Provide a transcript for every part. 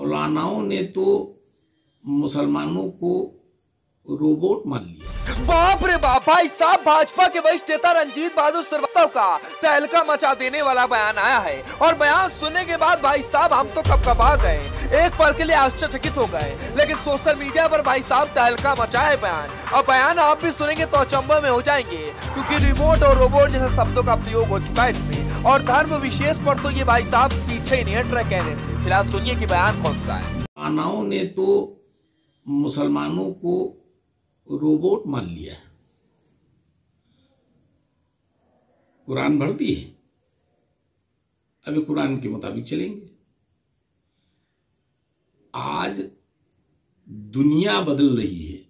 मौलानाओं ने तो मुसलमानों को रोबोट मान लिया। बाप रे बाप, भाई साहब भाजपा के वरिष्ठ नेता रंजीत बहादुर श्रीवास्तव का तहलका मचा देने वाला बयान आया है और बयान सुनने के बाद भाई साहब हम तो कपकपा गए, एक पल के लिए आश्चर्यचकित हो गए। लेकिन सोशल मीडिया पर भाई साहब तहलका मचा है बयान, और बयान आप भी सुनेंगे तो अचंभे में हो जाएंगे, क्योंकि रिमोट और रोबोट जैसे शब्दों का प्रयोग हो चुका है इसमें, और धर्म विशेष पर तो ये भाई साहब पीछे ही नहीं हट रहे कहने से। फिलहाल सुनिए कि बयान कौन सा है। मौलानाओं ने तो मुसलमानों को रोबोट मान लिया है। कुरान भर दी है, अभी कुरान के मुताबिक चलेंगे। आज दुनिया बदल रही है।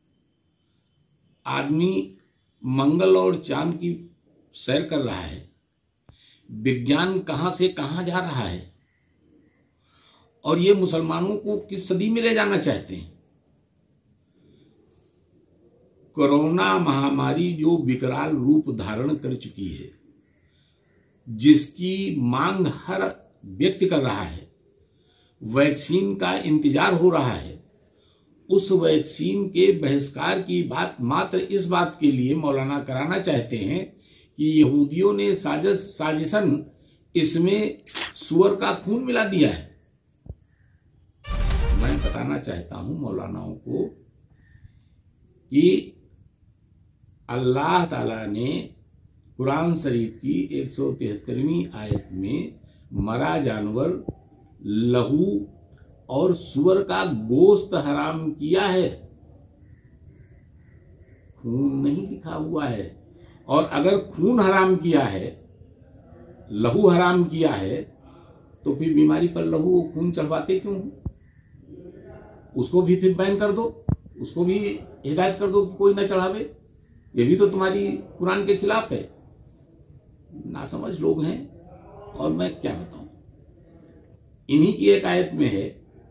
आदमी मंगल और चांद की सैर कर रहा है। विज्ञान कहां से कहां जा रहा है, और ये मुसलमानों को किस सदी में ले जाना चाहते हैं। कोरोना महामारी जो विकराल रूप धारण कर चुकी है, जिसकी मांग हर व्यक्ति कर रहा है, वैक्सीन का इंतजार हो रहा है, उस वैक्सीन के बहिष्कार की बात मात्र इस बात के लिए मौलाना कराना चाहते हैं कि यहूदियों ने साजिशन इसमें सूअर का खून मिला दिया है। मैं बताना चाहता हूं मौलानाओं को कि अल्लाह ताला ने कुरान शरीफ की 173वीं आयत में मरा जानवर, लहू और सूअर का गोश्त हराम किया है, खून नहीं लिखा हुआ है। और अगर खून हराम किया है, लहू हराम किया है, तो फिर बीमारी पर लहू खून चढ़वाते क्यों? उसको भी फिर बैन कर दो, उसको भी हिदायत कर दो कि कोई ना चढ़ावे। ये भी तो तुम्हारी कुरान के खिलाफ है। नासमझ लोग हैं, और मैं क्या बताऊं। इन्हीं की एक आयत में है,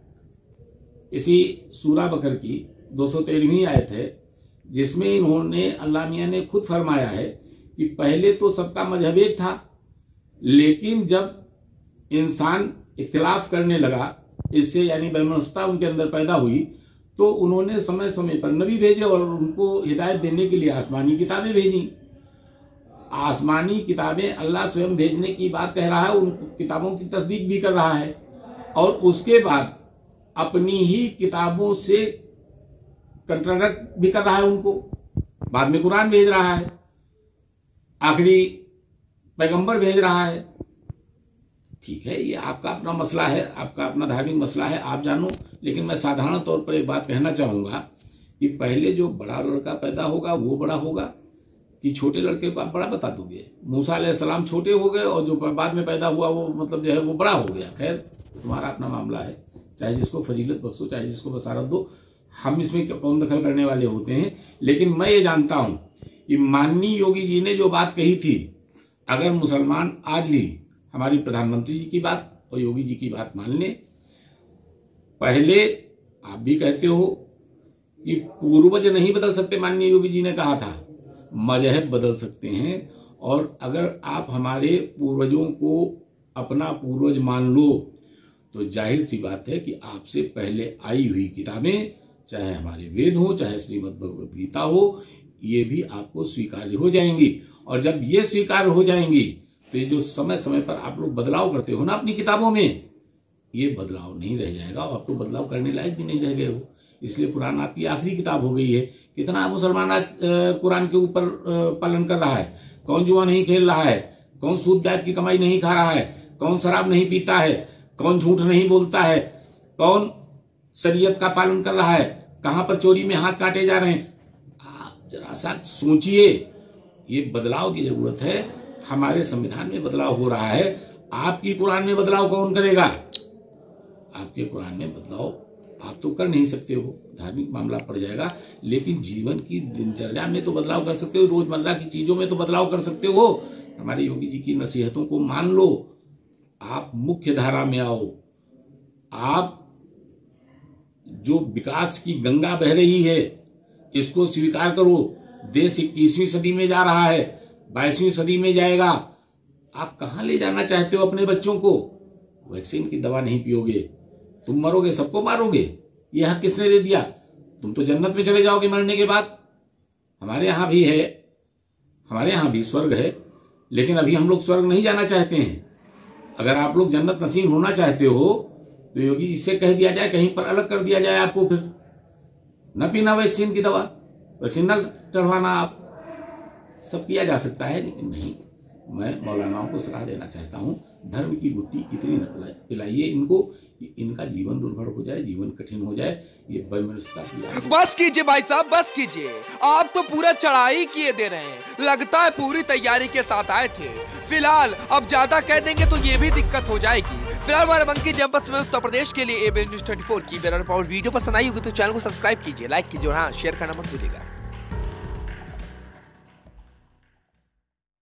इसी सूरा बकर की 213वीं आयत है, जिसमें इन्होंने अल्लाह मियां ने खुद फरमाया है कि पहले तो सबका मजहब एक था, लेकिन जब इंसान इख्तिलाफ करने लगा, इससे यानी वैमनस्यता उनके अंदर पैदा हुई, तो उन्होंने समय समय पर नबी भेजे और उनको हिदायत देने के लिए आसमानी किताबें भेजी। आसमानी किताबें अल्लाह स्वयं भेजने की बात कह रहा है, उन किताबों की तस्दीक भी कर रहा है, और उसके बाद अपनी ही किताबों से कंट्राडिक्ट भी कर रहा है उनको। बाद में कुरान भेज रहा है, आखिरी पैगंबर भेज रहा है। ठीक है, ये आपका अपना मसला है, आपका अपना धार्मिक मसला है, आप जानो। लेकिन मैं साधारण तौर पर एक बात कहना चाहूँगा कि पहले जो बड़ा लड़का पैदा होगा वो बड़ा होगा, कि छोटे लड़के को आप बड़ा बता दोगे। मूसा अलैहिस्सलाम छोटे हो गए, और जो बाद में पैदा हुआ वो मतलब जो है वो बड़ा हो गया। खैर, तुम्हारा अपना मामला है, चाहे जिसको फजीलत बख्शो, चाहे जिसको बसारत दो, हम इसमें कौन दखल करने वाले होते हैं। लेकिन मैं ये जानता हूँ कि माननीय योगी जी ने जो बात कही थी, अगर मुसलमान आज भी हमारी प्रधानमंत्री जी की बात और योगी जी की बात मान लें। पहले आप भी कहते हो कि पूर्वज नहीं बदल सकते, माननीय योगी जी ने कहा था, मजहब बदल सकते हैं। और अगर आप हमारे पूर्वजों को अपना पूर्वज मान लो, तो जाहिर सी बात है कि आपसे पहले आई हुई किताबें, चाहे हमारे वेद हो, चाहे श्रीमद् भगवद गीता हो, ये भी आपको स्वीकार्य हो जाएंगी। और जब ये स्वीकार हो जाएंगी, तो ये जो समय समय पर आप लोग बदलाव करते हो ना अपनी किताबों में, ये बदलाव नहीं रह जाएगा, और आप तो बदलाव करने लायक भी नहीं रह गए हो। इसलिए कुरान आपकी आखिरी किताब हो गई है। कितना मुसलमान आज कुरान के ऊपर पालन कर रहा है। कौन जुआ नहीं खेल रहा है, कौन सूद ब्याज की कमाई नहीं खा रहा है, कौन शराब नहीं पीता है, कौन झूठ नहीं बोलता है, कौन शरीयत का पालन कर रहा है, कहां पर चोरी में हाथ काटे जा रहे हैं। आप जरा सा सोचिए, ये बदलाव की जरूरत है। हमारे संविधान में बदलाव हो रहा है, आपकी कुरान में बदलाव कौन करेगा? आपके कुरान में बदलाव आप तो कर नहीं सकते हो, धार्मिक मामला पड़ जाएगा। लेकिन जीवन की दिनचर्या में तो बदलाव कर सकते हो, रोजमर्रा की चीजों में तो बदलाव कर सकते हो। हमारे योगी जी की नसीहतों को मान लो, आप मुख्य धारा में आओ। आप जो विकास की गंगा बह रही है, इसको स्वीकार करो। देश 21वीं सदी में जा रहा है, 22वीं सदी में जाएगा। आप कहां ले जाना चाहते हो अपने बच्चों को? वैक्सीन की दवा नहीं पियोगे, तुम मरोगे सबको मारोगे, ये हक किसने दे दिया? तुम तो जन्नत में चले जाओगे मरने के बाद। हमारे यहाँ भी है, हमारे यहाँ भी स्वर्ग है, लेकिन अभी हम लोग स्वर्ग नहीं जाना चाहते हैं। अगर आप लोग जन्नत नसीब होना चाहते हो तो योगी जी से कह दिया जाए, कहीं पर अलग कर दिया जाए आपको, फिर न पीना वैक्सीन की दवा, वैक्सीन न चढ़वाना, आप सब किया जा सकता है। लेकिन नहीं, मैं मौलानाओं को सलाह देना चाहता हूँ, धर्म की गुट्टी इतनी न पिलाइए इनको कि इनका जीवन दुर्भर हो जाए, जीवन कठिन हो जाए। ये बेमनस्ता। बस कीजिए भाई साहब, बस कीजिए। आप तो पूरा चढ़ाई किए दे रहे हैं, लगता है पूरी तैयारी के साथ आए थे। फिलहाल अब ज्यादा कह देंगे तो ये भी दिक्कत हो जाएगी। फिलहाल बाराबंकी जनपद में उत्तर प्रदेश के लिए एबीएन न्यूज़ 24 की ब्यूरो रिपोर्ट। वीडियो पसंद आई होगी तो चैनल को सब्सक्राइब कीजिए, लाइक कीजिए और हाँ शेयर करना मत भूलिएगा।